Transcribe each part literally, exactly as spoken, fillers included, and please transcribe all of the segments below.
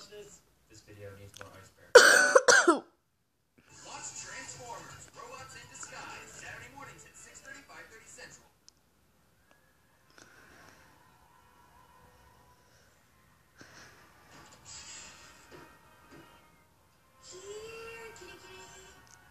watch this? This video needs more iceberg. Watch Transformers, Robots in Disguise, Saturday mornings at six thirty, five thirty Central. Here, kitty kitty.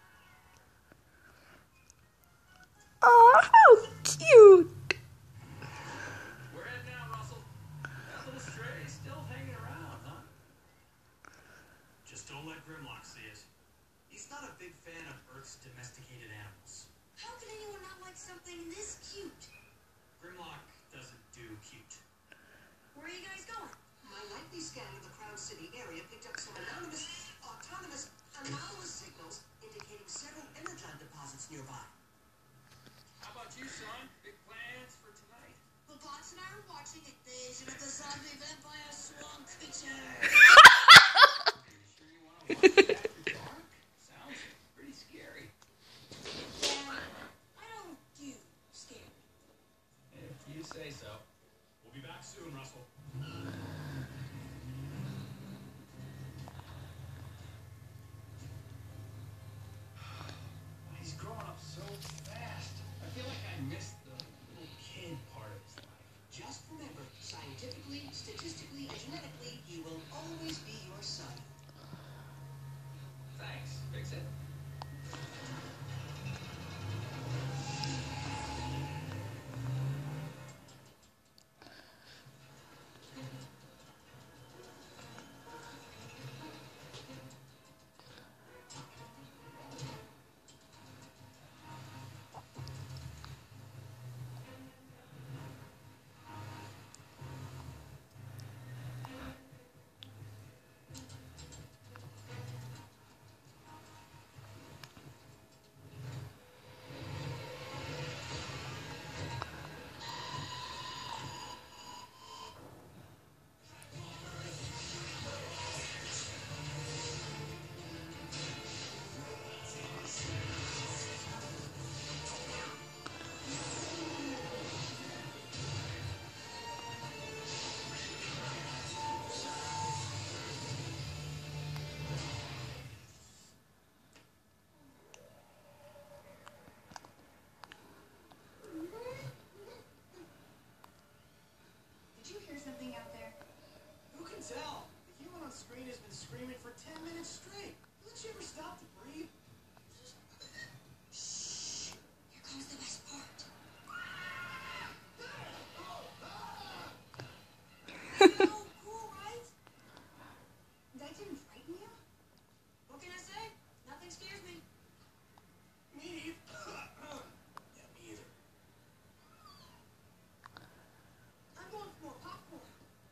Oh, how cute. We're heading out, Russell. That little stray is still hanging around, huh? Just don't let Grimlock see it. He's not a big fan of Earth's domesticated animals. How can anyone not like something this cute? Grimlock doesn't do cute. Where are you guys going? My nightly scan of the Crown City area picked up some anonymous, autonomous, anomalous signals indicating several energon deposits nearby. How about you, son? Big plans for tonight? The bots and I are watching Invasion of the Zombie Vampire Swamp Creature. Are you sure you want to watch it after dark? Sounds pretty scary. Yeah, I don't do scary. If you say so. We'll be back soon, Russell. He's growing up so fast. I feel like I missed the little kid part of his life. Just remember, scientifically, statistically, and genetically, he will always be your son. Thanks. Fix it. Did you hear something out there? Who can tell? The human on screen has been screaming for ten minutes straight. Doesn't she ever stop to breathe? Shh. Here comes the best part. So cool, right? That didn't frighten you? What can I say? Nothing scares me. Me? Yeah, me either. I'm going for more popcorn.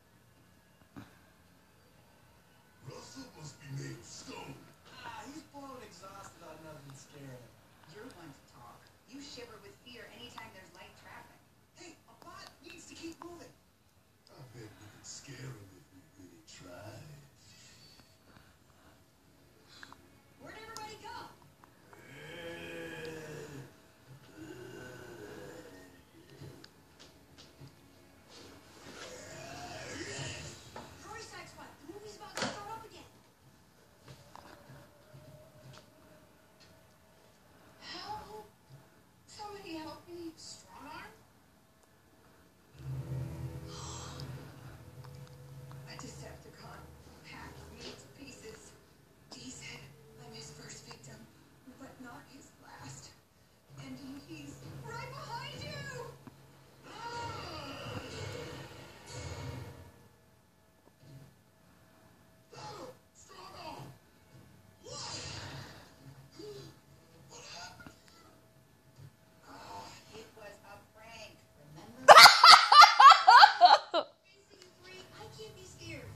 Russell must be made of stone. Ah, he's blown and exhausted on nothing scaring him. You're one to talk. You shiver with fear anytime there's light traffic. Hey, a bot needs to keep moving. I bet we could scare him if we really tried. Where'd everybody go? Hurry, Sideswipe. The movie's about to start up again. Help! Somebody help me. Strong arm? A Decepticon hacked me to pieces. He said I'm his first victim, but not his last. And he's right behind you! Oh, strong arm! What? What happened? Oh, it was a prank, remember? Facing you three, I can't be scared.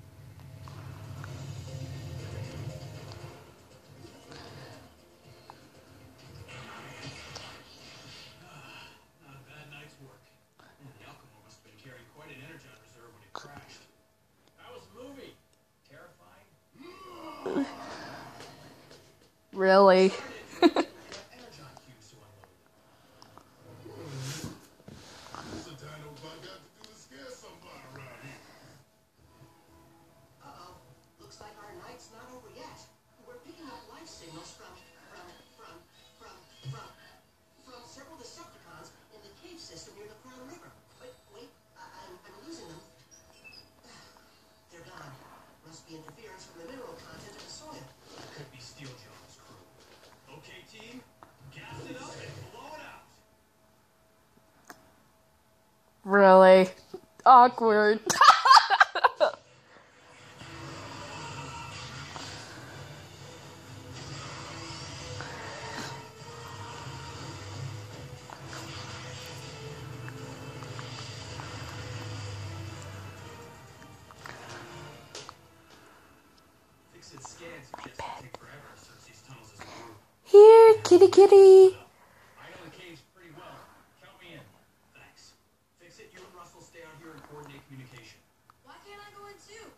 Not a bad night's work. The Alchemist must have been carrying quite an energon reserve when it crashed. How was the movie? Terrifying? Really? Energon cubes to unload. What's the time nobody got to do to scare somebody around here? Uh-oh. signals from, from, from, from, from, from several Decepticons in the cave system near the Crown River. Wait, wait, I, I'm, I'm losing them. They're gone. Must be interference from the mineral content of the soil. Could be Steeljaws' crew. Okay, team, gas it up and blow it out. Really? Awkward. Fix-It scans suggest it'll take forever to search these tunnels as a group. Here, kitty kitty. I know the caves pretty well. Count me in. Thanks. Fix-It, you and Russell stay out here and coordinate communication. Why can't I go in too?